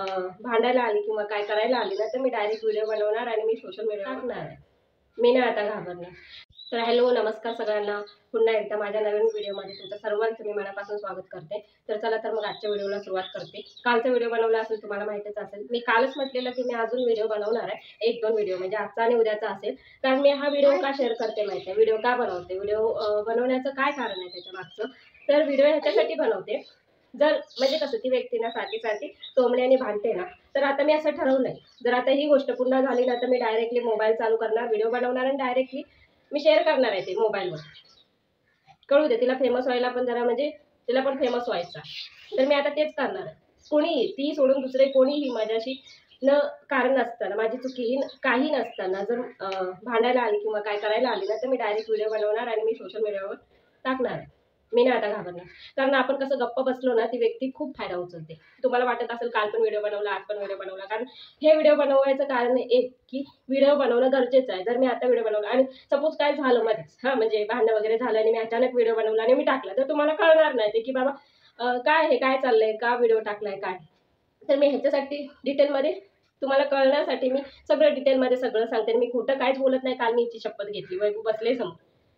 भांडायला आली किंवा काय करायला आली ना तर मी डायरेक्ट व्हिडिओ बनवणार आणि मी सोशल मीडियावर टाकणार आहे. मी नाही आता घाबरणार. तर हॅलो नमस्कार सगळ्यांना, पुन्हा एकदा माझ्या नवीन व्हिडिओमध्ये तुमचं सर्वांचं मी मनापासून स्वागत करते. तर चला तर मग आजच्या व्हिडिओला सुरुवात करते. कालचा व्हिडिओ बनवला असेल तुम्हाला माहितीच असेल. मी कालच म्हटलेलं की मी अजून व्हिडिओ बनवणार आहे, 1-2 व्हिडिओ म्हणजे आजचा आणि उद्याचा असेल. कारण मी हा व्हिडिओ का शेअर करते माहिती आहे, व्हिडिओ का बनवते, व्हिडिओ बनवण्याचं काय कारण आहे त्याच्या मागचं. तर व्हिडिओ ह्याच्यासाठी बनवते, जर म्हणजे कसं ती व्यक्ती ना सारखी टोमण्याने भांडते ना, तर आता मी असं ठरवलंय, जर आता ही गोष्ट पुन्हा झाली ना तर मी डायरेक्टली मोबाईल चालू करणार, व्हिडिओ बनवणार आणि डायरेक्टली मी शेअर करणार आहे ते मोबाईलवर. कळू दे तिला फेमस व्हायला, पण जरा म्हणजे तिला पण फेमस व्हायचा. तर मी आता तेच करणार आहे. कोणी ती सोडून दुसरे कोणीही माझ्याशी न कारण नसताना, माझी चुकी काही नसताना जर भांडायला आली किंवा काय करायला आली ना तर मी डायरेक्ट व्हिडिओ बनवणार आणि मी सोशल मीडियावर टाकणार आहे. मी नाही आता घाबरणार. कारण आपण कसं गप्प बसलो ना ती व्यक्ती खूप फायदा उचलते. तुम्हाला वाटत असेल काल पण व्हिडिओ बनवला, आज पण व्हिडिओ बनवला. कारण हे व्हिडिओ बनवायचं कारण एक की व्हिडिओ बनवणं गरजेचं आहे. जर मी आता व्हिडिओ बनवला आणि सपोज काय झालं मध्येच म्हणजे भांडण वगैरे झालं आणि मी अचानक व्हिडिओ बनवला आणि मी टाकला, तर तुम्हाला कळणार नाही ते की बाबा काय हे काय चाललंय, का व्हिडिओ टाकलाय काय. तर मी ह्याच्यासाठी डिटेलमध्ये तुम्हाला कळण्यासाठी मी सगळं डिटेलमध्ये सगळं सांगते. मी खोटं काहीच बोलत नाही. काल मी हिची शपथ घेतली, वैभव बसले समोर.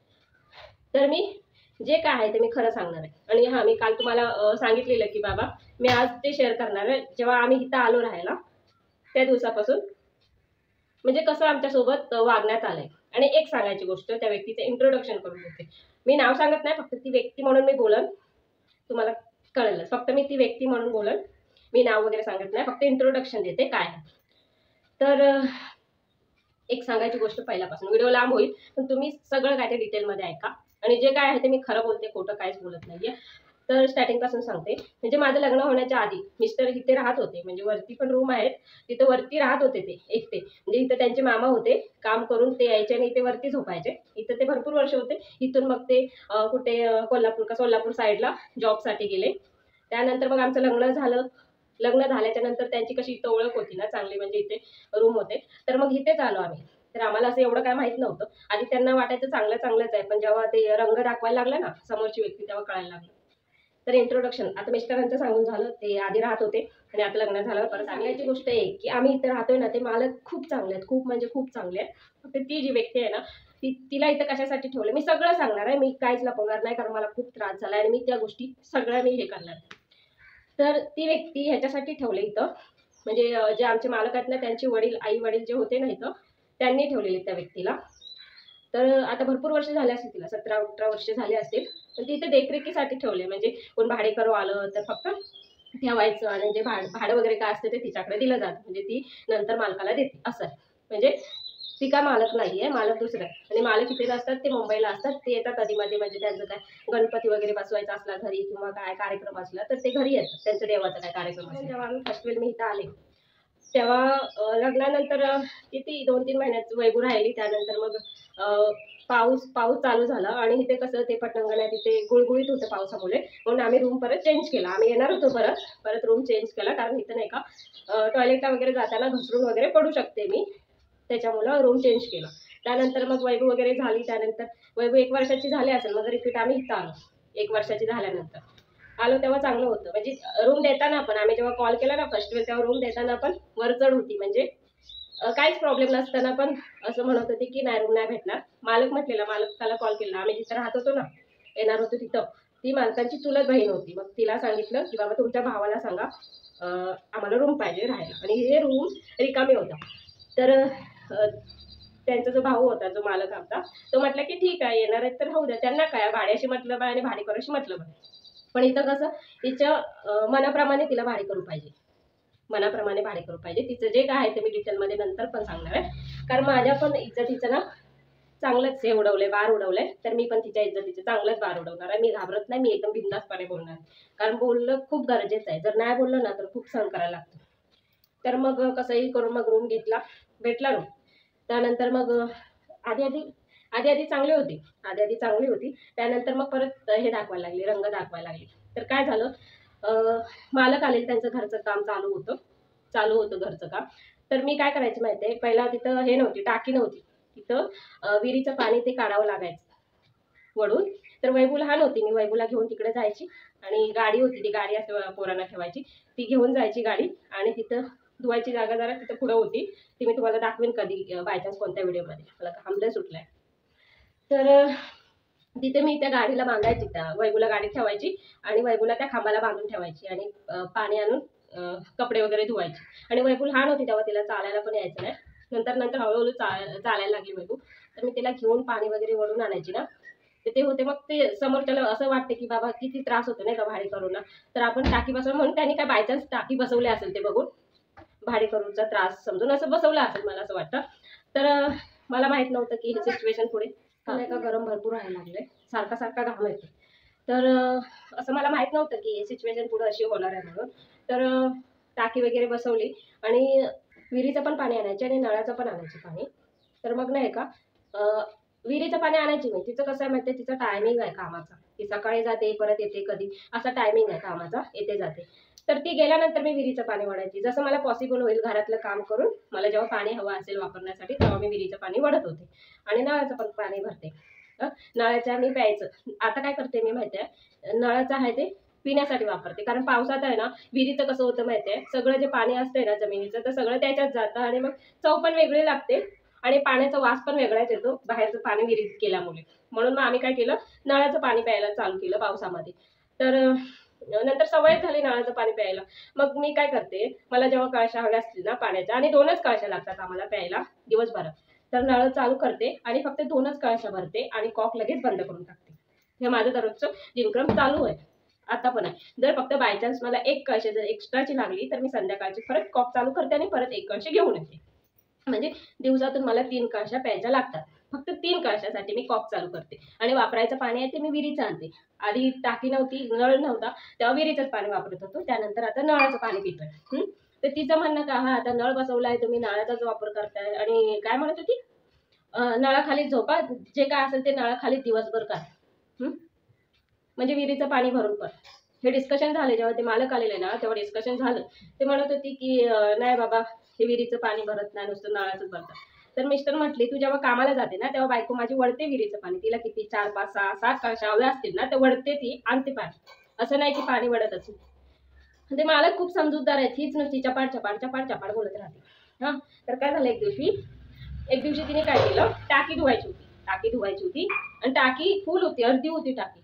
तर मी जे काय आहे ते मी खरं सांगणार आहे. आणि हां, मी काल तुम्हाला सांगितलेलं की बाबा मी आज ते शेअर करणार आहे. जेव्हा आम्ही इथं आलो राहायला त्या दिवसापासून म्हणजे कसं आमच्यासोबत वागण्यात आलंय. आणि एक सांगायची गोष्ट, त्या व्यक्तीचं इंट्रोडक्शन करून देते. मी नाव सांगत नाही, फक्त ती व्यक्ती म्हणून मी बोलन, तुम्हाला कळेलच. फक्त मी ती व्यक्ती म्हणून बोलन, मी नाव वगैरे सांगत नाही, फक्त इंट्रोडक्शन देते काय. तर एक सांगायची गोष्ट पहिल्यापासून, व्हिडिओ लांब होईल पण तुम्ही सगळं काय ते डिटेलमध्ये ऐका. आणि जे काय आहे ते मी खरं बोलते, खोटं काहीच बोलत नाहीये. तर स्टार्टिंग पासून सांगते. म्हणजे माझं लग्न होण्याच्या आधी मिस्टर इथे राहत होते, म्हणजे वरती पण रूम आहेत, तिथं वरती राहत होते ते एकटे. म्हणजे इथं त्यांचे मामा होते, काम करून ते यायचे आणि इथे वरती झोपायचे. इथं ते भरपूर वर्ष होते. इथून मग ते कुठे सोलापूर साईडला जॉबसाठी गेले. त्यानंतर मग आमचं लग्न झालं. लग्न झाल्याच्या नंतर त्यांची कशी इथं ओळख होती ना चांगली, म्हणजे इथे रूम होते, तर मग इथेच आलो आम्ही. तर आम्हाला असं एवढं काय माहित नव्हतं. आधी त्यांना वाटायचं चांगलंच आहे, पण जेव्हा ते रंग दाखवायला लागला ना समोरची व्यक्ती, तेव्हा कळायला लागलं. तर इंट्रोडक्शन आता मिस्टरांचं सांगून झालं. ते आधी राहत होते आणि आता लग्न झालं. परत सांगायची गोष्ट आहे की आम्ही इथं राहतोय ना, ते मालक खूप चांगले आहेत, खूप म्हणजे खूप चांगले आहेत. फक्त ती जी व्यक्ती आहे ना तिला इथं कशासाठी ठेवलं मी सगळं सांगणार आहे. मी काहीच लपवणार नाही, कारण मला खूप त्रास झाला आणि मी त्या गोष्टी सगळ्या मी हे करणार. तर ती व्यक्ती ह्याच्यासाठी ठेवले इथं, म्हणजे जे आमचे मालक आहेत ना त्यांचे आई वडील जे होते ना इथं, त्यांनी ठेवलेले त्या व्यक्तीला. तर आता भरपूर वर्ष झाले असतील, तिला 17-18 वर्ष झाले असतील. पण ती इथं देखरेखीसाठी ठेवले. म्हणजे कोण भाडेकरू आलं तर फक्त ठेवायचं आणि जे भाडं वगैरे काय असतं ते तिच्याकडे दिलं जातं, म्हणजे ती नंतर मालकाला देते असं आहे. म्हणजे ती का मालक नाहीये, मालक दुसरा आहे. आणि मालक इथे नसतात, ते मुंबईला असतात. ते येतात कधीमध्ये, म्हणजे त्यांचं काय गणपती वगैरे बसवायचा असला घरी किंवा काय कार्यक्रम असला तर ते घरी येतात, त्यांचं देवाचा काय कार्यक्रम असला. जेव्हा आम्ही फर्स्ट वेळ मी इथं आले तेव्हा लग्नानंतर किती 2-3 महिन्यात वैभव राहिली. त्यानंतर मग पाऊस चालू झाला आणि इथे कसं ते पटांगण आहे, तिथे गुळगुळीत होतं पावसामुळे. म्हणून आम्ही रूम परत चेंज केला. आम्ही येणार होतो परत रूम चेंज केला, कारण इथं नाही का टॉयलेटला वगैरे जाताना घसरून वगैरे पडू शकते मी, त्याच्यामुळं रूम चेंज केला. त्यानंतर मग वैभव वगैरे झाली. त्यानंतर वैभव 1 वर्षाची झाली असेल, मग रिपीट आम्ही इथं आलो. 1 वर्षाची झाल्यानंतर आलो तेव्हा चांगलं होतं. म्हणजे रूम देताना पण आम्ही जेव्हा कॉल केला ना फर्स्ट वेळ, तेव्हा रूम देताना पण वरचढ होती. म्हणजे काहीच प्रॉब्लेम नसताना पण असं म्हणत होते की नाही रूम नाही भेटणार. मालकाला कॉल केला. आम्ही जिथं राहत होतो ना, येणार होतो तिथं, ती मालकांची चुलत बहीण होती. मग तिला सांगितलं की बाबा तुमच्या भावाला सांगा आम्हाला रूम पाहिजे राहायला, आणि हे रूम रिकामी होता. तर त्यांचा जो भाऊ होता, जो मालक आमचा, तो म्हटला की ठीक आहे येणार आहेत तर राहू द्या, त्यांना काय भाड्याशी मतलब आहे आणि भाडेकरूशी मतलब आहे. पण इथं कसं तिच्या मनाप्रमाणे तिला भाडेकरू पाहिजे, मनाप्रमाणे भाडेकरू पाहिजे. तिचं जे काय आहे ते मी डिटेलमध्ये नंतर पण सांगणार आहे. कारण माझ्या पण इज्जतीचं ना चांगलंच हे उडवलंय, बार उडवलंय. तर मी पण तिच्या इज्जतीचं चांगलंच बार उडवणार आहे. मी घाबरत नाही, मी एकदम बिनधास्तपणे बोलणार, कारण बोलणं खूप गरजेचं आहे. जर नाही बोललं ना तर खूप सहन करायला लागतं. तर मग कसंही करून मग रूम भेटला रूम. त्यानंतर मग आधी चांगली होती. त्यानंतर मग परत हे दाखवायला लागले, रंग दाखवायला लागले. तर काय झालं, मालक आले, त्यांचं घरचं काम चालू होतं घरचं काम. तर मी काय करायची माहिती आहे, पहिला तिथं हे नव्हती, टाकी नव्हती तिथं, विहिरीचं पाणी ते काढावं लागायचं वडून. तर वैभव लहान होती, मी वैभवला घेऊन तिकडे जायची आणि गाडी होती, ती गाडी असं पोरांना ठेवायची, ती घेऊन जायची गाडी आणि तिथं धुवायची जागा जरा तिथं पुढं होती, ती मी तुम्हाला दाखवेन कधी बायचान्स कोणत्या व्हिडिओमध्ये. मला हमले सुटलाय. तर तिथे मी त्या गाडीला बांधायची, त्या वैभूला गाडी ठेवायची आणि वैभूला त्या खांबाला बांधून ठेवायची आणि पाणी आणून कपडे वगैरे धुवायचे. आणि वैभू लहान होती तेव्हा, तिला चालायला पण यायचं नाही. नंतर हळूहळू चालायला लागली वैभू. तर मी तिला घेऊन पाणी वगैरे वळून आणायची ना, ते होते. मग ते समोरच्याला असं वाटते की बाबा किती त्रास होतो नाही का भाडेकरूंना, तर आपण टाकी बसवून, म्हणून त्यांनी काय बायचान्स टाकी बसवली असेल ते बघून भाडेकरूंचा त्रास समजून असं बसवलं असेल, मला असं वाटतं. तर मला माहित नव्हतं की ही सिच्युएशन पुढे नाही का, गरम भरपूर व्हायला लागले, सारखा घाम येतो. तर असं मला माहित नव्हतं की सिच्युएशन पुढे अशी होणार आहे म्हणून. तर टाकी वगैरे बसवली आणि विहिरीचं पण पाणी आणायचे आणि नळाचं पण आणायचे पाणी. तर मग नाही का विहिरीचं पाणी आणायची मी. तिचं कसं आहे माहिती आहे, तिचं टायमिंग आहे कामाचा, ती सकाळी जाते परत येते, कधी असा टायमिंग आहे कामाचा, येते जाते. तर ती गेल्यानंतर मी विहिरीचं पाणी वडायची. जसं मला पॉसिबल होईल घरातलं काम करून, मला जेव्हा पाणी हवं असेल वापरण्यासाठी तेव्हा मी विहिरीचं पाणी वडत होते आणि नळाचं पण पाणी भरते. नळाच्या मी प्यायचं. आता काय करते मी माहिती आहे, नळाचं आहे ते पिण्यासाठी वापरते. कारण पावसात आहे ना, विहिरीचं कसं होतं माहिती आहे, सगळं जे पाणी असतंय ना जमिनीचं, तर सगळं त्याच्यात जातं आणि मग चव पण वेगळी लागते आणि पाण्याचा वास पण वेगळाच येतो बाहेरचं पाणी विहिरीत केल्यामुळे. म्हणून मग आम्ही काय केलं, नळाचं पाणी प्यायला चालू केलं पावसामध्ये. तर नंतर सवय झाली नळाचं पाणी प्यायला. मग मी काय करते, मला जेव्हा कळशा हव्या असतील ना पाण्याच्या, आणि 2च कळशा लागतात आम्हाला प्यायला दिवसभरात, तर नळ चालू करते आणि फक्त 2च कळशा भरते आणि कॉक लगेच बंद करून टाकते. हे माझं दररोजचं दिनक्रम चालू आहे, आता पण आहे. जर फक्त बायचान्स मला 1 कळशी जर एक्स्ट्राची लागली तर मी संध्याकाळची परत कॉक चालू करते आणि परत 1 कळशी घेऊन येते. म्हणजे दिवसातून मला 3 कळशा प्यायच्या लागतात. फक्त 3 कळशासाठी मी कॉक चालू करते आणि वापरायचं पाणी आहे ते मी विहिरीचं आणते. आधी टाकी नव्हती, नळ नव्हता, तेव्हा विहिरीचंच पाणी वापरत होतो. त्यानंतर आता नळाचं पाणी पितोय. तर तिचं म्हणणं का, हा आता नळ बसवलाय तुम्ही, नळाचाच वापर करताय आणि काय म्हणत होती, नळाखाली झोपा, जे काय असेल ते नळाखाली दिवसभर करा, म्हणजे विहिरीचं पाणी भरून पण. हे डिस्कशन झाले जेव्हा ते मालक आलेले ना, तेव्हा डिस्कशन झालं. ते म्हणत होती की नाही बाबा, हे विहिरीचं पाणी भरत नाही, नुसतं नळाचंच भरतात. तर मिस्टर म्हटले, तू जेव्हा कामाला जाते ना तेव्हा बायको माझी वडते विहिरीचं पाणी. तिला किती 4, 5, 6, 7 कळशा हव्या असतील ना, तर वडते ती, आणते पाणी. असं नाही की पाणी वडत असेल. ते मालक खूप समजूतदार आहेत, हीच नुसती चपाट बोलत राहते. तर काय झालं, एक दिवशी तिने काय केलं, टाकी धुवायची होती आणि टाकी फुल होती, अर्धी होती टाकी.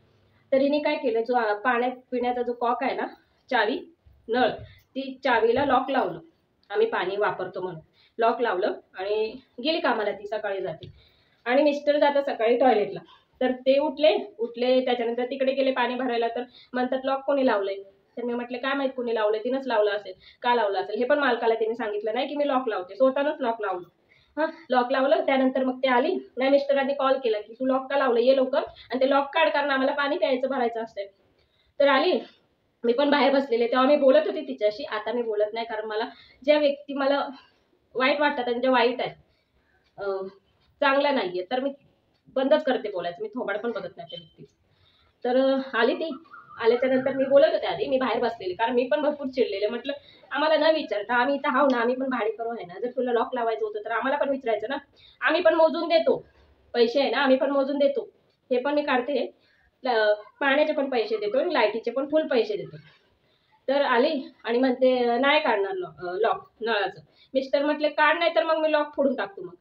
तर हिने काय केलं, जो पाण्यात पिण्याचा जो कॉक आहे ना, चावी, नळ, ती चावीला लॉक लावलं. आम्ही पाणी वापरतो म्हणून लॉक लावलं आणि गेली कामाला. ती सकाळी जाते आणि मिस्टर जातात सकाळी टॉयलेटला. तर ते उठले त्याच्यानंतर तिकडे गेले पाणी भरायला. तर म्हणतात लॉक कोणी लावलंय. तर मी म्हटले काय माहित कोणी लावलंय, तिनंच लावलं असेल. का लावलं असेल हे पण मालकाला तिने सांगितलं नाही की मी लॉक लावते, स्वतःच लॉक लावलं. लॉक लावलं. त्यानंतर मग ते आली नाही, मिस्टरांनी कॉल केला की तू लॉक का लावलं, ये लवकर आणि ते लॉक काढ, कारण आम्हाला पाणी प्यायचं भरायचं असतंय. तर आली, मी पण बाहेर बसलेले. तेव्हा मी बोलत होती तिच्याशी. आता मी बोलत नाही, कारण मला ज्या व्यक्ती मला वाईट वाटतात आणि ज्या वाईट आहेत, चांगल्या नाहीये, तर मी बंदच करते बोलायचं. मी थोबाड पण बघत नाही त्या व्यक्तीचं. तर आली ती. आल्याच्या नंतर मी बोलत होते आधी, मी बाहेर बसलेली, कारण मी पण भरपूर चिडलेले. म्हटलं आम्हाला न विचारता, आम्ही इथं आहो ना, आम्ही पण भाडेकरू आहे ना, जर तुला लॉक लावायचं होतं तर आम्हाला पण विचारायचं ना. आम्ही पण मोजून देतो, पैसे आहे ना, आम्ही पण मोजून देतो. हे पण मी काढते, पाण्याचे पण पैसे देतो आणि लाईटीचे पण फुल पैसे देतो. तर आली आणि म्हणते नाही काढणार लॉक नळाचं. मिस्टर म्हटले काढ, नाही तर मग मी लॉक फोडून टाकतो मग.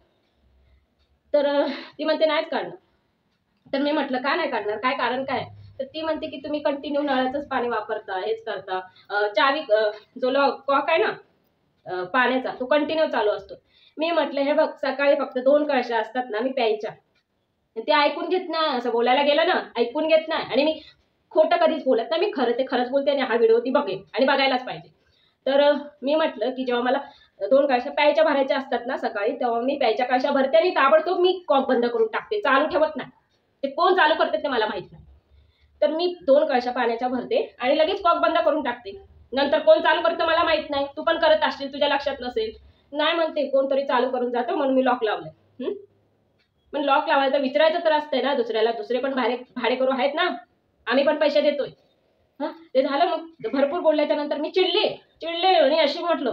तर ती म्हणते नाहीच काढणार. तर मी म्हटलं का नाही काढणार, काय कारण काय. तर ती म्हणते की तुम्ही कंटिन्यू नळाचंच पाणी वापरता, हेच करता, चावी जो कॉक आहे ना पाण्याचा, तो कंटिन्यू चालू असतो. मी म्हटलं हे बघ, सकाळी फक्त 2 कळशा असतात ना मी प्यायच्या, ते ऐकून घेत नाही. असं बोलायला गेलं ना, ऐकून घेत नाही. आणि मी खोटं कधीच बोलत नाही, मी खरं ते खरंच बोलते आणि हा व्हिडिओ ती बघेल आणि बघायलाच पाहिजे. तर मी म्हटलं की जेव्हा मला 2 कळशा प्यायच्या भरायच्या असतात ना सकाळी, तेव्हा मी प्यायच्या कळशा भरते आणि ताबडतोब मी कॉक बंद करून टाकते, चालू ठेवत नाही. ते कोण चालू करते ते मला माहित नाही. तर मी 2 कळशा पाण्याच्या भरते आणि लगेच कॉक बंद करून टाकते. नंतर कोण चालू करतं मला माहित नाही. तू पण करत असशील, तुझ्या लक्षात नसेल. नाही म्हणते, कोणतरी चालू करून जातं म्हणून मी लॉक लावलंय. पण लॉक लावायचं विचारायचं तर असतंय ना दुसऱ्याला. दुसरे पण भाडेकरू आहेत ना, आम्ही पण पैसे देतोय. ते झालं. मग भरपूर बोलल्याच्या नंतर मी चिडले आणि अशी म्हटलं,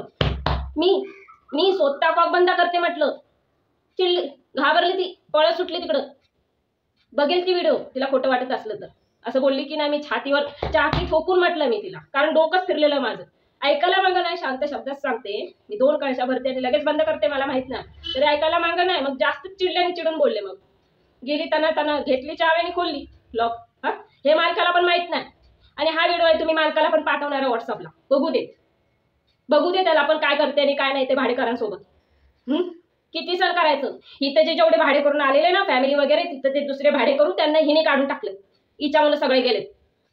मी स्वतः कॉक बंद करते म्हटलं. चिडली, घाबरली ती, पळत सुटली तिकडं. बघेल ती व्हिडिओ तिला खोटं वाटत असलं तर. असं बोलली की नाही, मी छातीवर चाकी ठोकून म्हटलं मी तिला, कारण डोकंच फिरलेलं माझं. ऐकायला मागं नाही, शांत शब्दात सांगते. मी 2 कळशा भरते आणि लगेच बंद करते, मला माहित नाही, तरी ऐकायला मागं नाही. मग जास्त चिडल्याने चिडून बोलले. मग गेली तना घेतली चावी आणि खोलली लॉक. हा, हे मालकाला पण माहित नाही. आणि हा व्हिडिओ आहे, तुम्ही मालकाला पण पाठवणार आहे व्हॉट्सअपला. बघू दे त्याला पण काय करते आणि काय नाही ते भाडेकरांसोबत. किती सर करायचं. इथं जे जेवढे भाडे करून आलेले ना फॅमिली वगैरे, तिथं ते दुसरे भाडे करून त्यांना हिने काढून टाकलं. हिच्यामुळे सगळे गेलेत.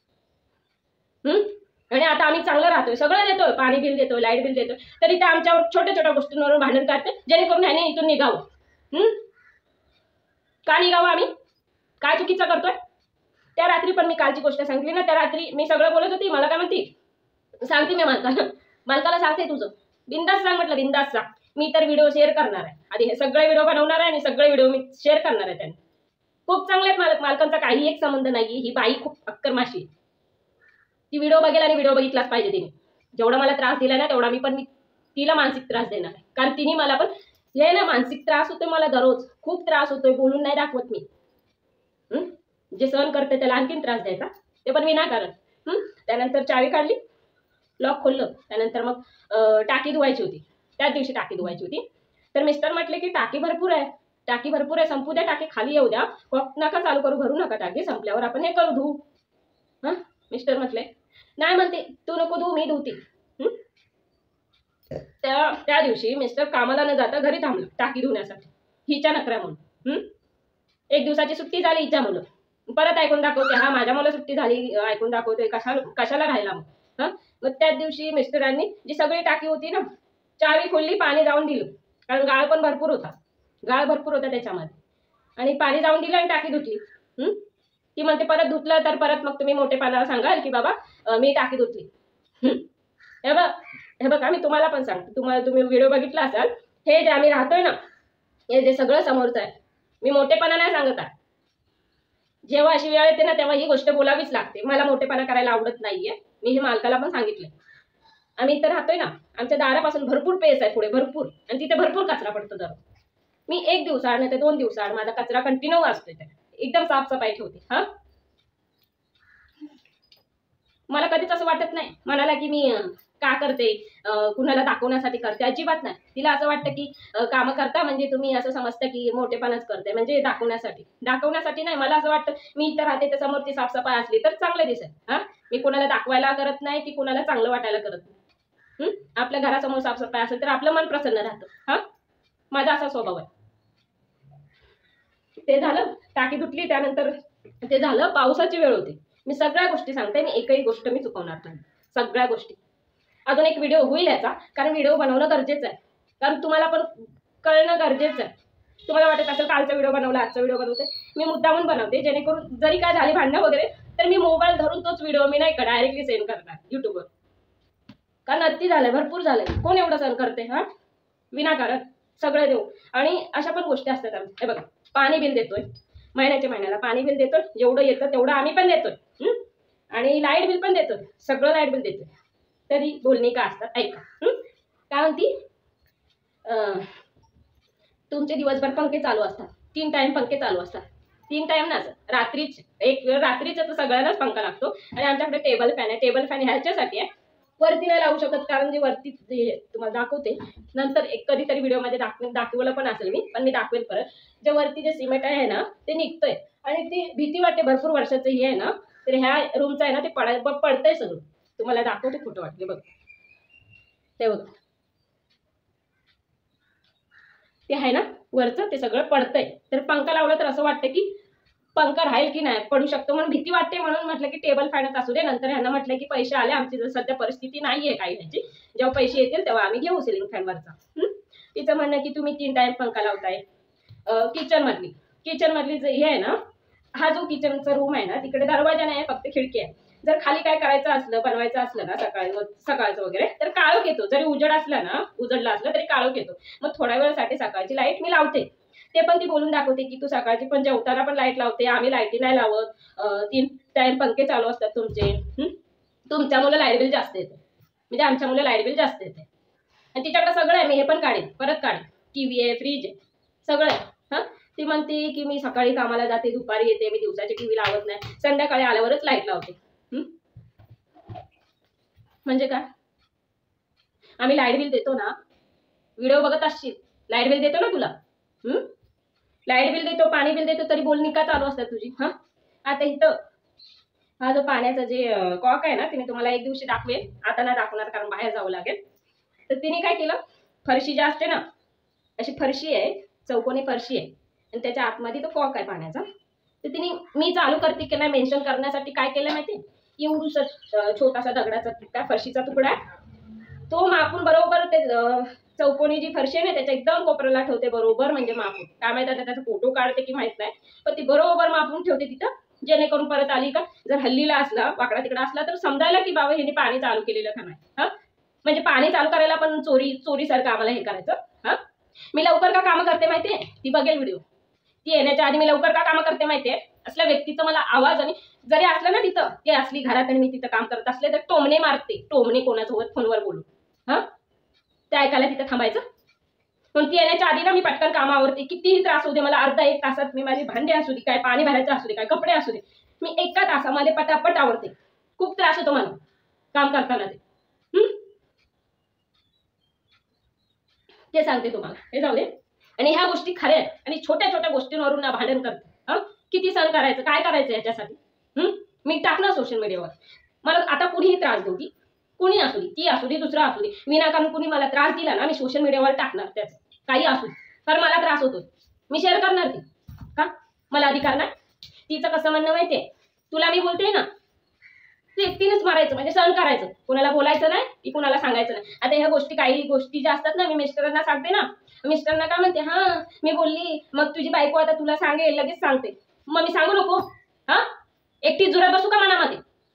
आणि आता आम्ही चांगलं राहतोय, सगळं देतोय, पाणी बिल देतोय, लाईट बिल देतोय, तरी ते आमच्यावर छोट्या छोट्या गोष्टींवरून भांडण काढते, जेणेकरून ह्याने इथून निघावं. का निघावं आम्ही? काय चुकीचं करतोय? त्या रात्री पण मी कालची गोष्ट सांगितली ना, त्या रात्री मी सगळं बोलत होती. मला काय म्हणती, सांगते मी मालकाला सांगते, तुझं बिंदास सांग म्हटलं, बिंदास सांग. मी तर व्हिडिओ शेअर करणार आहे. आधी हे सगळे व्हिडिओ बनवणार आहे आणि सगळे व्हिडिओ मी शेअर करणार आहे. त्यांनी खूप चांगले आहेत मालकांचा काही एक संबंध नाही. ही बाई खूप अक्करमाशी आहे. ती व्हिडिओ बघेल आणि व्हिडिओ बघितलाच पाहिजे तिने. जेवढा मला त्रास दिला ना तेवढा मी तिला मानसिक त्रास देणार आहे. कारण तिने मला पण हे ना मानसिक त्रास होतोय मला, दररोज खूप त्रास होतोय, बोलून नाही दाखवत मी. जे सहन करते त्याला आणखीन त्रास द्यायचा, ते पण विनाकारण. त्यानंतर चावी काढली, लॉक खोललं. त्यानंतर मग टाकी धुवायची होती. त्याच दिवशी टाकी धुवायची होती. तर मिस्टर म्हटले की टाकी भरपूर आहे, संपू द्या, टाकी खाली येऊ द्या, नका चालू करू, भरू नका टाकी, संपल्यावर आपण हे करू, धुवू. मिस्टर म्हटले नाही, म्हणते तू नको धुवू, मी धुवते. त्या दिवशी मिस्टर कामाला न जाता घरी थांबलं टाकी धुण्यासाठी, हिच्या नखऱ्यामुळे. 1 दिवसाची सुट्टी झाली हिच्या मुलं. परत ऐकून दाखवते, हा माझ्या मुलं सुट्टी झाली ऐकून दाखवते, कशाला राहिला मग. मग त्याच दिवशी मिस्टरांनी जी सगळी टाकी होती ना, चावी खोलली, पाणी जाऊन दिलं, कारण गाळ भरपूर होता त्याच्यामध्ये, आणि पाणी जाऊन दिलं आणि टाकी धुतली. ती म्हणते परत धुतलं तर परत मग तुम्ही मोठेपणाला सांगाल की बाबा मी टाकी धुतली. हे बघा मी तुम्हाला पण सांगते, तुम्ही व्हिडिओ बघितला असाल, हे जे आम्ही राहतोय ना, हे जे सगळं समोरचं आहे, मी मोठेपणा नाही सांगत आहे. जेव्हा अशी वेळ येते ना तेव्हा ही गोष्ट बोलावीच लागते. मला मोठेपणा करायला आवडत नाहीये. मी हे मालकाला पण सांगितलंय. आम्ही इथं राहतोय ना, आमच्या दारापासून भरपूर पेस आहे पुढे, भरपूर, आणि तिथे भरपूर कचरा पडतो दररोज. मी 1 दिवसाआड नाही तर 2 दिवसाआड माझा कचरा कंटिन्यू असतोय, एकदम साफसफाई ठेवते. मला कधीच असं वाटत नाही मनाला की मी का करते, कुणाला दाखवण्यासाठी करते, अजिबात नाही. तिला असं वाटतं की कामं करता म्हणजे तुम्ही असं समजता की मोठेपणाच करते, म्हणजे दाखवण्यासाठी नाही. मला असं वाटतं मी इथं राहते तर समोरची साफसफाई असली तर चांगलं दिसेल. मी कुणाला दाखवायला करत नाही की कुणाला चांगलं वाटायला करत नाही. आपल्या घरासमोर साफसफाई असेल तर आपलं मन प्रसन्न राहतं. माझा असा स्वभाव आहे. ते झालं, टाकी धुतली, त्यानंतर ते झालं, पावसाची वेळ होती. मी सगळ्या गोष्टी सांगते, मी एकही गोष्ट मी चुकवणार नाही, सगळ्या गोष्टी. अजून एक व्हिडिओ होईल याचा, कारण व्हिडिओ बनवणं गरजेचं आहे, कारण तुम्हाला पण कळणं गरजेचं आहे. तुम्हाला वाटत असेल कालचा व्हिडिओ बनवला, आजचा व्हिडिओ बनवते, मी मुद्दामून बनवते, जेणेकरून जरी काय झाली भांडणं वगैरे तर मी मोबाईल धरून तोच व्हिडिओ मी नाही का डायरेक्टली सेंड करणार युट्यूबवर. कारण अति झालंय, भरपूर झालंय, कोण एवढं सहन करते. विनाकारण सगळं देऊ. आणि अशा पण गोष्टी असतात. हे बघा, पाणी बिल देतोय, महिन्याला पाणी बिल देतोय, जेवढं येतं तेवढं आम्ही पण देतोय, आणि लाईट बिल पण देतोय, सगळं लाईट बिल देतोय. तरी बोलणी का असतात, ऐका. काय म्हणती, तुमचे दिवसभर पंखे चालू असतात, 3 टाइम पंखे चालू असतात. 3 टाइम ना, रात्रीच एक वेळ, रात्रीचा तर सगळ्यांनाच पंखा लागतो. आणि आमच्याकडे टेबल फॅन आहे. टेबल फॅन ह्याच्यासाठी आहे, वरती नाही लावू शकत, कारण जे वरती तुम्हाला दाखवते नंतर, एक कधीतरी व्हिडिओमध्ये दाखवलं पण असेल मी, पण मी दाखवेल परत. जे वरती जे सिमेंट आहे ना ते निघतंय, आणि ती भीती वाटते, भरपूर वर्षाचं हे आहे ना, तर ह्या रूमचं आहे ना ते पडतंय सगळं. तुम्हाला दाखवते, खोटं वाटले बघ, ते बघ, ते आहे ना वरचं, ते सगळं पडतंय. तर पंखा लावला तर असं वाटतं की पंखा राहील की नाही, पडू शकतो, म्हणून भीती वाटते. म्हणून म्हटलं की टेबल फॅनच असू दे. नंतर ह्यांना म्हटलं की पैसे आले, आमची सध्या परिस्थिती नाहीये काही ह्याची, जेव्हा पैसे येतील तेव्हा आम्ही घेऊ सिलिंग फॅनवरचा. तिचं म्हणणं की तुम्ही 3 टाइम पंखा लावताय. किचन मधली जे हे आहे ना, हा जो किचनचा रूम आहे ना, तिकडे दरवाजा नाही, फक्त खिडकी आहे. जर खाली काय करायचं असलं, बनवायचं असलं ना सकाळचं वगैरे, तर काळोख येतो. जरी उजडला असलं तरी काळोख येतो. मग थोड्या वेळासाठी सकाळची लाईट मी लावते. ते पण ती बोलून दाखवते की तू सकाळची पण जेवताना पण लाईट लावते, आम्ही लाईटी नाही लावत, 3 टाइम पंखे चालू असतात तुमचे, तुमच्यामुळे लाईट बिल जास्त येते, म्हणजे आमच्यामुळे लाईट बिल जास्त येते. आणि तिच्याकडे सगळं आहे, मी हे पण काढेन, परत काढेन, टीव्ही आहे, फ्रीज आहे, सगळं आहे. ती म्हणते की मी सकाळी कामाला जाते, दुपारी येते, मी दिवसाची टीव्ही लावत नाही, संध्याकाळी आल्यावरच लाईट लावते. म्हणजे काय? आम्ही लाईट बिल देतो ना, व्हिडिओ बघत असशील, लाईट बिल देतो ना तुला, लाईट बिल देतो, पाणी बिल देतो, तरी बोलणी का चालू असतात तुझी? आता इथं हा जो पाण्याचा जे कॉक आहे ना, तिने तुम्हाला एक दिवशी दाखवेल, आता ना दाखवणार कारण बाहेर जावं लागेल. तर तिने काय केलं, फरशी जी असते ना, अशी फरशी आहे, चौकोनी फरशी आहे, आणि त्याच्या आतमध्ये तो कॉक आहे पाण्याचा. तर तिने मी चालू करते की नाही मेन्शन करण्यासाठी काय केलं माहिती, एवढूसा छोटासा दगडाचा तुकडा, फरशीचा तुकडा, तो मापून बरोबर ते चौकोनी जी फरशी आहे ना त्याच्या एकदम कोपऱ्याला ठेवते बरोबर, म्हणजे मापून. काय माहिती आता त्याचा फोटो काढते की माहित नाही, पण ती बरोबर मापून ठेवते तिथं, जेणेकरून परत आली का जर हल्लीला असला, वाकडा तिकडा असला, तर समजायला की बाबा हिने पाणी चालू केलेलं का नाही. म्हणजे पाणी चालू करायला पण चोरीसारखं आम्हाला हे करायचं. मी लवकर का कामं करते माहितीये, ती बघेल व्हिडिओ, ती येण्याच्या आधी मी लवकर का कामं करते माहितीये, असल्या व्यक्तीचं मला आवाज, आणि जरी असलं ना तिथं ते असली घरात आणि मी तिथं काम करत असले तर टोमणे मारते, टोमणे कोणासोबत फोनवर बोलू, ते ऐकायला तिथं थांबायचं. पण ती येण्याच्या आधी ना मी पटकन कामावरती, कितीही त्रास होऊ दे मला, अर्धा एक तासात मी माझी भांडे असू दे, काय पाणी भरायचं असू दे, काय कपडे असू दे, मी एका तासामध्ये पटापट आवरते. खूप त्रास होतो मला काम करताना ते सांगते तुम्हाला, हे जाऊ दे. आणि ह्या गोष्टी खऱ्या आहेत, आणि छोट्या छोट्या गोष्टींवरून ना भांडण करते. किती सहन करायचं, काय करायचं याच्यासाठी? मी टाकणार सोशल मीडियावर, मला आता कुणीही त्रास देऊ, कुणी असू दे, ती असू दे, दुसरा असू दे, विनाकारण कुणी मला त्रास दिला ना, मी सोशल मीडियावर टाकणार त्याचं, काही असू दे, कारण मला त्रास होतो, मी शेअर करणार ती का, मला अधिकार नाही. तिचं कसं म्हणणं माहितीये, तुला मी बोलते ना, तू एकटीनेच मारायचं, म्हणजे सहन करायचं, कुणाला बोलायचं नाही की कुणाला सांगायचं नाही. आता ह्या गोष्टी, काही गोष्टी ज्या असतात ना, मी मिस्टरांना सांगते ना, मिस्टरांना काय म्हणते, मी बोलली, मग तुझी बायको आता तुला सांगेल, लगेच सांगते, मग मी सांगू नको? एकटी जुरा बसू का मनामध्ये?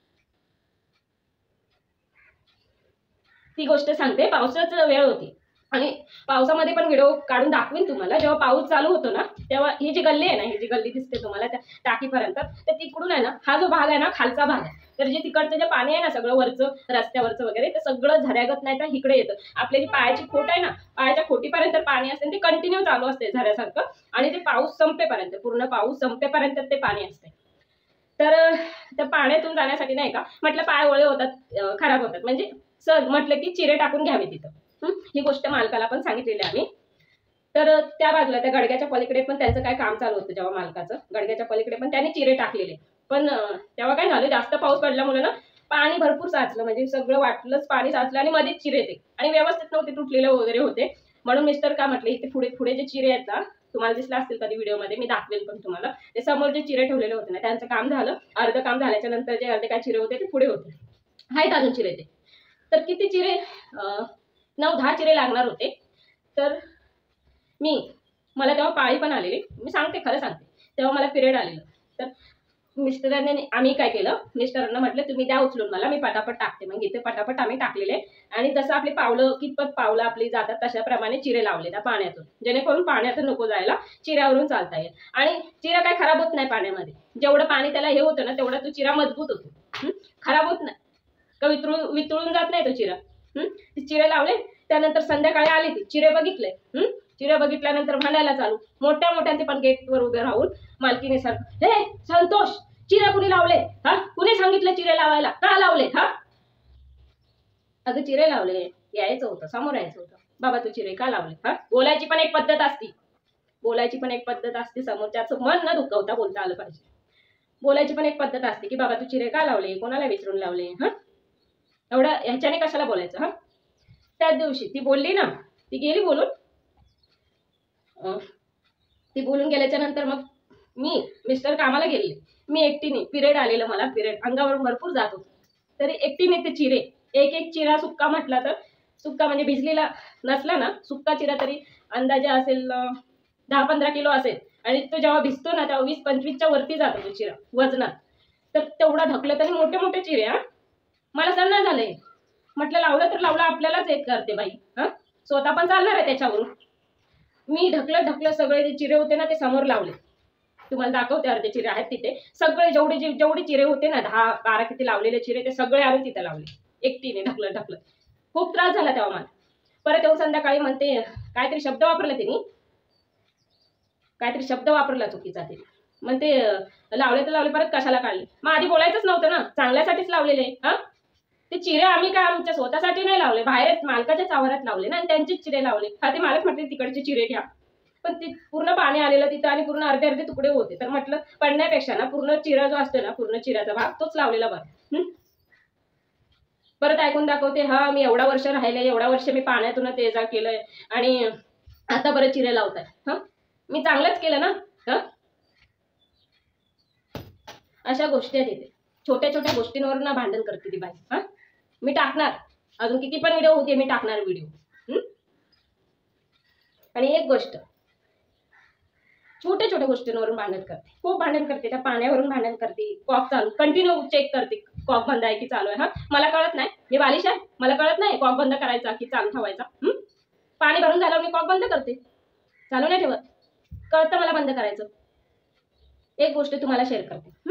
ती गोष्ट सांगते, पावसाचं वेळ होती, आणि पावसामध्ये पण व्हिडिओ काढून दाखवेन तुम्हाला. जेव्हा पाऊस चालू होतो ना, तेव्हा ही जी गल्ली आहे ना, ही जी गल्ली दिसते तुम्हाला त्या टाकीपर्यंत, तर तिकडून आहे ना, हा जो भाग आहे ना, खालचा भाग आहे, तर जे तिकडचं जे पाणी आहे ना, सगळं वरचं रस्त्यावरचं वगैरे, ते सगळं झऱ्यागत नाही तर इकडे येतं. आपली जी पायाची खोट आहे ना, पायाच्या खोटीपर्यंत पाणी असते, ते कंटिन्यू चालू असते झऱ्यासारखं, आणि ते पाऊस संपेपर्यंत, पूर्ण पाऊस संपेपर्यंत ते पाणी असते. तर त्या पाण्यातून जाण्यासाठी नाही का म्हटलं, पाय ओळे होतात, खराब होतात, म्हणजे सर म्हटलं की चिरे टाकून घ्यावे तिथं. ही गोष्ट मालकाला पण सांगितलेली आम्ही. तर त्या बाजूला त्या गडग्याच्या पलीकडे पण त्यांचं काय काम चालू होतं, जेव्हा मालकाचं गडग्याच्या पलीकडे पण त्यांनी चिरे टाकलेले, पण तेव्हा काय झालं, जास्त पाऊस पडल्यामुळे ना पाणी भरपूर साचलं, म्हणजे सगळं वाटलंच पाणी साचलं, आणि मध्येच चिरे ते, आणि व्यवस्थित नव्हते, तुटलेले वगैरे होते. म्हणून मिस्टर काय म्हटले, इथे पुढे पुढे जे चिरे आहेत ना, तुम्हाला दिसलं असतील कधी व्हिडिओमध्ये, मी दाखवेल पण तुम्हाला, ते समोर जे चिरे ठेवलेले होते ना, त्यांचं काम झालं. अर्ध काम झाल्याच्या नंतर जे अर्धे काय चिरे होते ते पुढे होते, आहेत अजून चिरे ते. तर किती चिरे, 9-10 चिरे लागणार होते. तर मला तेव्हा पाळी पण आलेली, मी सांगते, खरं सांगते, तेव्हा मला पिरियड आलेलं. तर मिस्टरांनी, आम्ही काय केलं, मिस्टरांना म्हटलं तुम्ही द्या उचलून मला, मी पटापट टाकते. मग इथे पटापट आम्ही टाकलेले, आणि जसं आपली पावलं कितपत पावलं आपली जातात तशाप्रमाणे चिरे लावले त्या पाण्यातून, जेणेकरून पाण्यातून नको जायला, चिऱ्यावरून चालता येईल. आणि चिरा काय खराब होत नाही पाण्यामध्ये, जेवढं पाणी त्याला हे होतं ना, तेवढा तो चिरा मजबूत होतो, खराब होत नाही, का वितळून जात नाही तो चिरा. चिरे लावले, त्यानंतर संध्याकाळी आले, ती चिरे बघितले, चिरे बघितल्यानंतर भांडायला चालू, मोठ्या मोठ्या ते पण गेटवर उभे राहून मालकीने सर, हे संतोष, चिरे कुणी लावले, कुणी सांगितलं चिरे लावायला, का लावले? अगं चिरे लावले, यायचं होतं, समोर यायचं होतं, बाबा तू चिरे का लावले? बोलायची पण एक पद्धत असती, बोलायची पण एक पद्धत असते, समोरच्याचं मन न दुखवता बोलता आलं पाहिजे. बोलायची पण एक पद्धत असते की बाबा तू चिरे का लावले, कोणाला विचारून लावले, एवढं ह्याच्याने कशाला बोलायचं? त्याच दिवशी ती बोलली ना, ती गेली बोलून, ती बोलून गेल्याच्या नंतर मग मिस्टर कामाला गेले, मी एकटीने, पिरियड आलेलं मला, पिरियड अंगावर भरपूर जात होतं, तरी एकटीने ते चिरे, एक चिरा सुक्का म्हटला तर, सुक्का म्हणजे भिजलेला नसला ना, सुक्का चिरा तरी अंदाजे असेल 10-15 किलो असेल, आणि तो जेव्हा भिजतो ना तेव्हा 20-25च्या वरती जातो तो चिरा वजनात. तर तेवढा ढकलं तरी मोठे मोठे चिरे, मला सण झालंय. म्हटलं लावलं तर लावलं, आपल्यालाच एक करते बाई, स्वतः पण चालणार आहे त्याच्यावरून. मी ढकलं सगळे जे चिरे होते ना ते समोर लावले, तुम्हाला दाखवते, अर्धे चिरे आहेत तिथे, सगळे जेवढे चिरे होते ना, 10-12 किती लावलेले चिरे, ते सगळे आणून तिथे लावले एकटीने, ढकलत. खूप त्रास झाला तेव्हा मला. परत येऊन संध्याकाळी म्हणते, काहीतरी शब्द वापरला तिने, काहीतरी शब्द वापरला चुकीचा ते. मग ते लावले तर लावले, परत कशाला काढले? मग आधी बोलायचंच नव्हतं ना, चांगल्यासाठीच लावलेले. हा, ते चिरे आम्ही काय आमच्या स्वतःसाठी नाही लावले, बाहेरच मालकाच्याच आवारात लावले ना, आणि त्यांचेच चिरे लावले. हा, ते मालक म्हटले तिकडचे चिरे घ्या, पण ती पूर्ण पाणी आलेलं तिथं आणि पूर्ण अर्धे अर्धे तुकडे होते. तर म्हटलं पडण्यापेक्षा ना पूर्ण चिरा जो असतो ना, पूर्ण चिराचा भाग तोच लावलेला बरं. परत ऐकून दाखवते, हा मी एवढा वर्ष राहिले, एवढा वर्ष मी पाण्यातून ते जा केलंय आणि आता बरं चिरे लावताय. हा, मी चांगलंच केलं ना. हा, अशा गोष्टी आहेत इथे. छोट्या छोट्या गोष्टींवर ना भांडण करते ती बाई. हा, मी टाकणार, अजून किती पण व्हिडिओ होते मी टाकणार व्हिडिओ. आणि एक गोष्ट, छोट्या छोट्या गोष्टींवरून भांडण करते, खूप भांडण करते. त्या पाण्यावरून भांडण करते, कॉक चालू कंटिन्यू चेक करते, कॉक बंद आहे की चालू आहे. हा, मला कळत नाही, मी बालिश आहे, मला कळत नाही कॉक बंद करायचा की चालू ठेवायचा. पाणी भरून झाल्यावर मी कॉक बंद करते, चालू नाही ठेवत. कळतं मला बंद करायचं. एक गोष्ट तुम्हाला शेअर करते,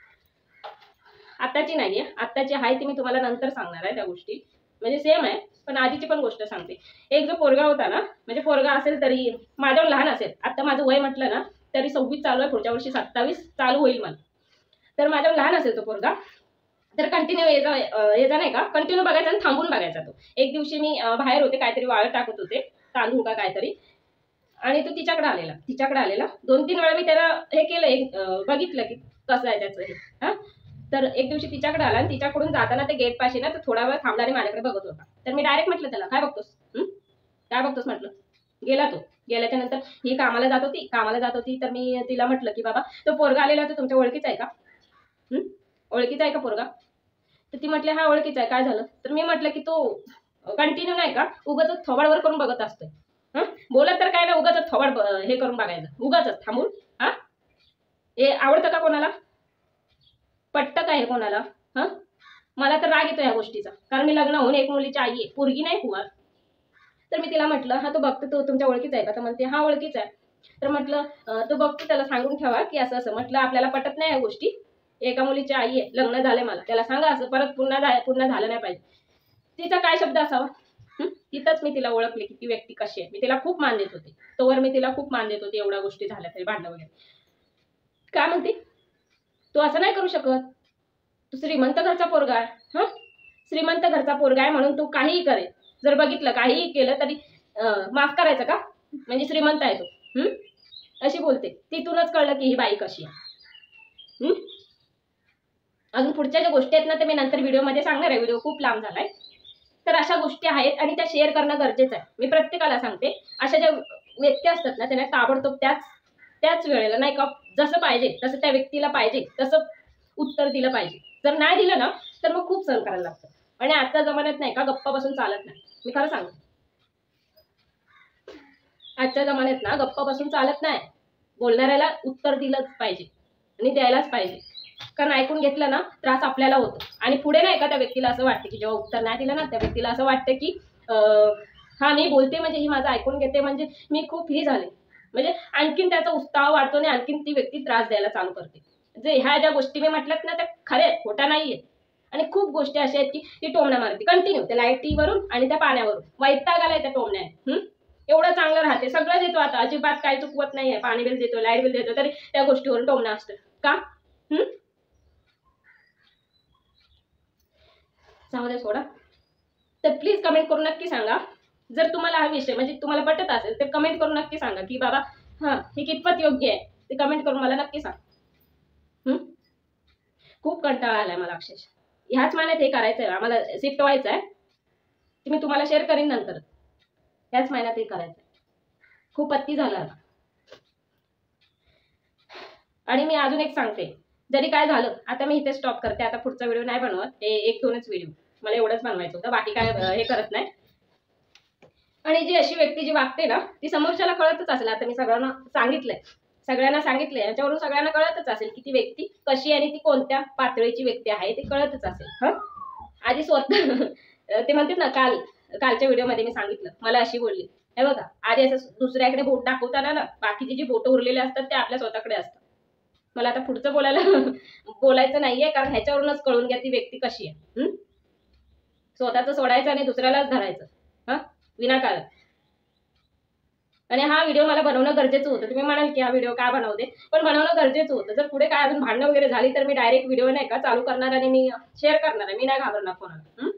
आत्ताची नाहीये, आत्ताची आहे ती मी तुम्हाला नंतर सांगणार आहे. त्या गोष्टी म्हणजे सेम आहे, पण आधीची पण गोष्ट सांगते. एक जो पोरगा होता ना, म्हणजे पोरगा असेल तरी माझ्यावर लहान असेल, आता माझं वय म्हटलं ना तरी 26 चालू आहे, पुढच्या वर्षी 27 चालू होईल मला. तर माझ्यावर लहान असेल तो पोरगा, तर कंटिन्यू यायचा नाही का, कंटिन्यू बघायचा आणि थांबून बघायचा तो. एक दिवशी मी बाहेर होते, काहीतरी वाळत टाकत होते, तांदूळ का काहीतरी, आणि तो तिच्याकडे आलेला 2-3 वेळा मी त्याला हे केलं, बघितलं की कसं आहे त्याचं हे. हा, तर एक दिवशी तिच्याकडे आला आणि तिच्याकडून जाताना ते गेट पाशी ना, तर थोडा वेळ थांबला आणि माझ्याकडे बघत होता. तर मी डायरेक्ट म्हटलं त्याला, काय बघतोस, काय बघतोस म्हटलं. गेला तो. गेल्याच्या नंतर ही कामाला जात होती, तर मी तिला म्हटलं की बाबा तो पोरगा आलेला तो तुमच्या ओळखीचा आहे का, ओळखीचा आहे का पोरगा? तर ती म्हटली हा ओळखीचा आहे, काय झालं? तर मी म्हटलं की तो कंटिन्यू नाही का उगाच थोबाडवर करून बघत असतोय. बोलत तर काय ना, उगाच थोबाड हे करून बघायचं, उगाच थांबून. हा, हे आवडतं का कोणाला? पटतं का हे कोणाला? हा, मला तर राग येतो या गोष्टीचा, कारण मी लग्न होऊन एक मुलीची आई आहे, पोरगी नाही कुवार. तर मी तिला म्हटलं हा तो बघतो तो तुमच्या ओळखीचा आहे का? तर म्हणते हा ओळखीचा आहे. तर म्हटलं तो बघतो, त्याला सांगून ठेवा की असं असं. म्हटलं आपल्याला पटत नाही या गोष्टी, एका मुलीची आई आहे, लग्न झालंय मला, त्याला सांगा असं परत पुन्हा झालं नाही पाहिजे. तिचा काय शब्द असावा. तिथंच मी तिला ओळखले की ती व्यक्ती कशी आहे. मी तिला खूप मान देत होते, तोवर मी तिला खूप मान देत होते, एवढ्या गोष्टी झाल्या तरी, भांडणं वगैरे. काय म्हणते, तू असं नाही करू शकत, तू श्रीमंत घरचा पोरगा आहे. श्रीमंत घरचा पोरगा आहे म्हणून तू काहीही करे, जर बघितलं काहीही केलं तरी माफ करायचं का, म्हणजे श्रीमंत आहे तो. अशी बोलते. तिथूनच कळलं की ही बाई कशी आहे. अजून पुढच्या ज्या गोष्टी आहेत ना, ते मी नंतर व्हिडिओमध्ये सांगणार आहे, व्हिडिओ खूप लांब झालाय. तर अशा गोष्टी आहेत आणि त्या शेअर करणं गरजेचं आहे. मी प्रत्येकाला सांगते, अशा ज्या व्यक्ती असतात ना, त्यांना ताबडतोब त्याच वेळेला नाही का, जसं पाहिजे तसं त्या व्यक्तीला पाहिजे तसं उत्तर दिलं पाहिजे. जर नाही दिलं ना, तर मग खूप सहन करायला लागतं. आणि आजच्या जमान्यात नाही का गप्पा बसून चालत नाही, मी खरं सांगते. आजच्या जमान्यात ना गप्पा बसून चालत नाही, बोलणाऱ्याला उत्तर दिलंच पाहिजे आणि द्यायलाच पाहिजे. कारण ऐकून घेतलं ना, त्रास आपल्याला होतो. आणि पुढे नाही का त्या व्यक्तीला असं वाटतं की जेव्हा उत्तर नाही दिलं ना, त्या व्यक्तीला असं वाटतं की हा मी बोलते म्हणजे ही माझं ऐकून घेते, म्हणजे मी खूप ही झाले, म्हणजे आणखीन त्याचा उत्साह वाढतो आणि आणखीन ती व्यक्ती त्रास द्यायला चालू करते. जे ह्या ज्या गोष्टी मी म्हटल्यात ना, त्या खऱ्या आहेत, खोट्या नाहीये. आणि खूप गोष्टी अशा आहेत की ती टोमणा मारते कंटिन्यू, त्या लाईटीवरून आणि त्या पाण्यावरून. वैताग आलाय त्या टोमण्याने. एवढं चांगलं राहते, सगळं देतो, आता अजिबात काय चुकवत नाहीये, पाणी बिल देतो, लाईट बिल देतो, तरी त्या गोष्टीवरून टोमणं असतं का? जाऊ दे, सोडा. तर प्लीज कमेंट करून नक्की सांगा, जर तुम्हाला हा विषय म्हणजे तुम्हाला पटत असेल तर कमेंट करून नक्की सांगा की बाबा हे कितपत योग्य आहे, ते कमेंट करून मला नक्की सांगा. खूप कंटाळा आलाय मला अक्षरशः. ह्याच महिन्यात हे करायचंय, आम्हाला शिफ्ट व्हायचं आहे, ते मी तुम्हाला शेअर करीन नंतर. ह्याच महिन्यात हे करायचंय, खूप अति झालं. आणि मी अजून एक सांगते, जरी काय झालं, आता मी इथे स्टॉप करते, आता पुढचा व्हिडिओ नाही बनवत, हे 1-2च व्हिडिओ मला एवढंच बनवायचं होतं, बाकी काय हे करत नाही. आणि जी अशी व्यक्ती जी वागते ना, ती समोरच्याला कळतच असेल. आता मी सगळ्यांना सांगितलंय, याच्यावरून सगळ्यांना कळतच असेल की ती व्यक्ती कशी आणि ती कोणत्या पातळीची व्यक्ती आहे, ते कळतच असेल. आधी स्वतः ते म्हणतात ना, कालच्या व्हिडिओमध्ये मी सांगितलं, मला अशी बोलली, हे बघा, आधी असं दुसऱ्याकडे बोट दाखवताना ना, बाकीची जी बोटं उरलेली असतात ते आपल्या स्वतःकडे असतात. मला आता पुढचं बोलायचं नाहीये, कारण ह्याच्यावरूनच कळून घ्या ती व्यक्ती कशी आहे. स्वतःचं सोडायचं आणि दुसऱ्यालाच धरायचं विनाकारण. आणि हा व्हिडिओ मला बनवणं गरजेचं होतं. तुम्ही म्हणाल की हा व्हिडिओ काय बनवते, पण बनवणं गरजेचं होतं. जर पुढे काय अजून भांडणं वगैरे झाली तर मी डायरेक्ट व्हिडिओ नाही का चालू करणार आणि मी शेअर करणार आहे. मी नाही घाबरणार कोणाला.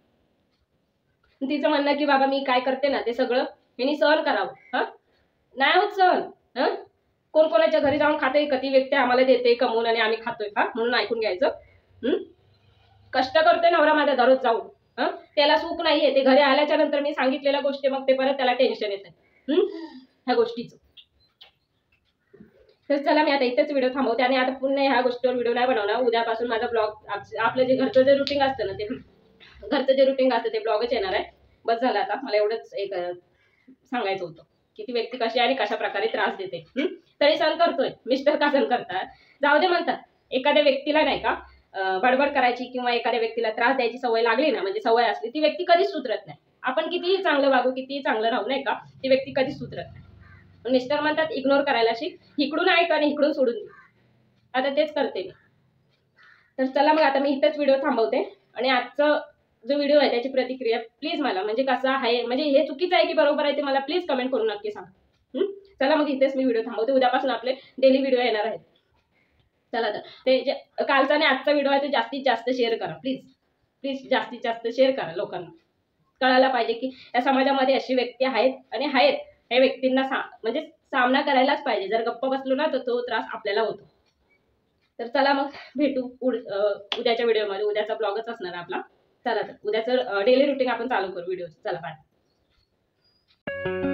तिचं म्हणणं की बाबा मी काय करते ना ते सगळं मी सहन करावं. नाही होत सहन. कोण कोणाच्या घरी जाऊन खाते, कधी व्यक्ती आम्हाला देते कमवून आणि आम्ही खातोय म्हणून ऐकून घ्यायचं. कष्ट करतोय नवरा माझा दररोज जाऊन, त्याला सुख नाहीये. ते घरी आल्याच्या नंतर मी सांगितलेल्या गोष्टी मग ते परत त्याला टेन्शन येतं ह्या गोष्टीचं. तर चला मी आता इथेच व्हिडिओ थांबवते आणि आता पुन्हा ह्या गोष्टीवर व्हिडिओ नाही बनवणार. उद्यापासून माझा ब्लॉग आपलं जे घरचं जे रुटीन असतं ना ते घरचं जे रुटीन असतं ते ब्लॉगच येणार आहे. बस झालं आता. मला एवढंच एक सांगायचं होतं की ती व्यक्ती कशी आणि कशा प्रकारे त्रास देते. तरी सहन करतोय. मिस्टर का सहन करतात? जाऊ दे म्हणतात. एखाद्या व्यक्तीला नाही का बडबड करायची किंवा एखाद्या व्यक्तीला त्रास द्यायची सवय लागली ना, म्हणजे सवय असली, ती व्यक्ती कधीच सुधरत नाही. आपण कितीही चांगलं वागू, कितीही चांगलं राहू नाही का, ती व्यक्ती कधीच सुधरत नाही. मिस्टर म्हणतात इग्नोर करायला शिक, इकडून ऐक आणि इकडून सोडून दे. आता तेच करते मी. तर चला मग आता मी इथेच व्हिडिओ थांबवते आणि आजचा जो व्हिडिओ आहे त्याची प्रतिक्रिया प्लीज मला म्हणजे कसं आहे, म्हणजे हे चुकीचं आहे की बरोबर आहे ते मला प्लीज कमेंट करून नक्की सांगा. चला मग इथेच मी व्हिडिओ थांबवते. उद्यापासून आपले डेली व्हिडिओ येणार आहेत. चला तर ते जे कालचा आणि आजचा व्हिडिओ आहे तो जास्तीत जास्त शेअर करा प्लीज. प्लीज जास्तीत जास्त शेअर करा. लोकांना कळायला पाहिजे की या समाजामध्ये अशी व्यक्ती आहेत आणि आहेत. या व्यक्तींना म्हणजे सामना करायलाच पाहिजे. जर गप्प बसलो ना तर तो त्रास आपल्याला होतो. तर चला मग भेटू उद्याच्या व्हिडिओमध्ये. उद्याचा ब्लॉगच असणार आपला. चला तर उद्याचं डेली रुटीन आपण चालू करू व्हिडिओ. चला बाय.